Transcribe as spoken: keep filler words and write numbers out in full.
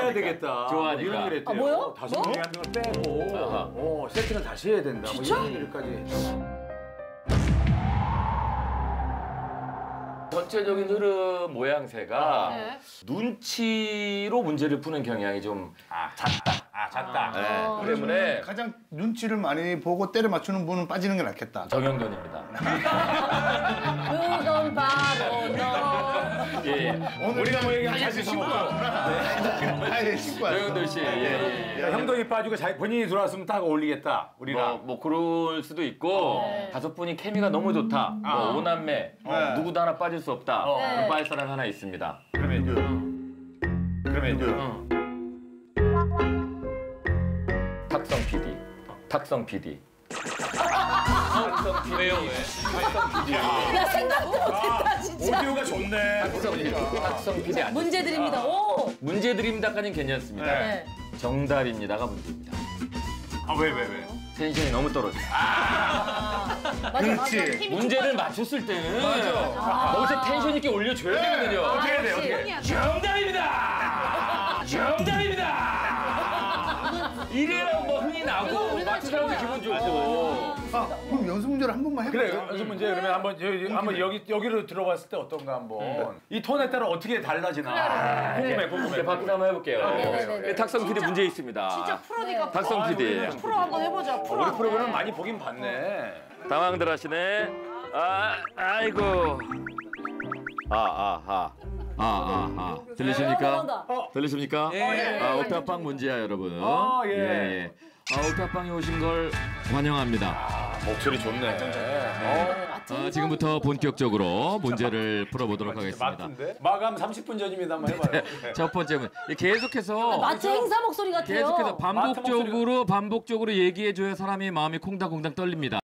해야 되겠다. 좋아하니까. 이런 일 했대요. 아, 뭐요? 다섯 뭐? 명이 한 명을 빼고 어, 세팅을 다시 해야 된다. 진짜? 뭐 이런 일까지 했죠. 전체적인 흐름 모양새가 네. 눈치로 문제를 푸는 경향이 좀 아, 잤다. 아, 잤다. 네, 아. 때문에 가장 눈치를 많이 보고 때려 맞추는 분은 빠지는 게 낫겠다. 정영돈입니다. 그건 바로 너. 예, 예. 오늘 우리가 뭐 얘기하면 다시 자신 신고야. 아예 신고야. 정영돈 씨, 예, 예, 예. 야, 형돈이 빠지고 자기 본인이 들어왔으면 딱 어울리겠다. 뭐, 우리랑. 뭐 그럴 수도 있고 네. 다섯 분이 케미가 너무 좋다. 뭐 오남매 네. 누구도 하나 빠질 수 없다. 네. 그럼 빠질 사람 하나 있습니다. 그러면요. 그러면요. 응. 탁성 피디. 탁성 피디. 탁성 피디. 왜요? 탁성 피디. 야, 생각도 못했다, 진짜. 오디오가 좋네. 탁성 피디. 탁성 피디 아니죠. 문제 드립니다. 오. 문제 드립니다까지는 괜찮습니다. 네. 정답입니다가 문제입니다. 아, 왜, 왜, 왜? 텐션이 너무 떨어져. 맞아, 맞아. 그렇지. 힘이 문제를 맞췄을 때는 거기서 텐션 있게 올려줘야 되거든요. 어떻게 해야 돼, 그렇지. 어떻게 해? 정답입니다! 정답입니다! 이래야 뭐 흥이 나고 우리나라 맞춘 사람도 최고야. 기분 좋고. 아, 그럼 연습 문제를 한 번만 해볼까? 그래, 연습 문제 그러면 한번 저, 한번 여기 여기로 들어봤을 때 어떤가 한번 이 톤에 따라 어떻게 달라지나 궁금해, 궁금해. 박수 한번 해볼게요. 네네네. 탁성 피디 문제 있습니다. 진짜 프로니까 탁성 피디. 프로 한번 해보자. 프로. 우리 프로그램 많이 보긴 봤네. 당황들 하시네. 아, 아이고. 아, 아, 아. 아, 아, 아. 들리십니까? 나온다. 들리십니까? 예. 아, 옥탑방 문제야, 여러분. 아, 예. 예. 아, 옥탑방에 오신 걸 환영합니다. 목소리 좋네. 아, 지금부터 본격적으로 문제를 풀어보도록 하겠습니다. 맞던데? 마감 삼십 분 전입니다. 한번 해봐요. 첫 번째 문 계속해서 마치 행사 목소리 같아요. 계속해서 반복적으로 반복적으로 얘기해줘야 사람이 마음이 콩닥콩닥 떨립니다.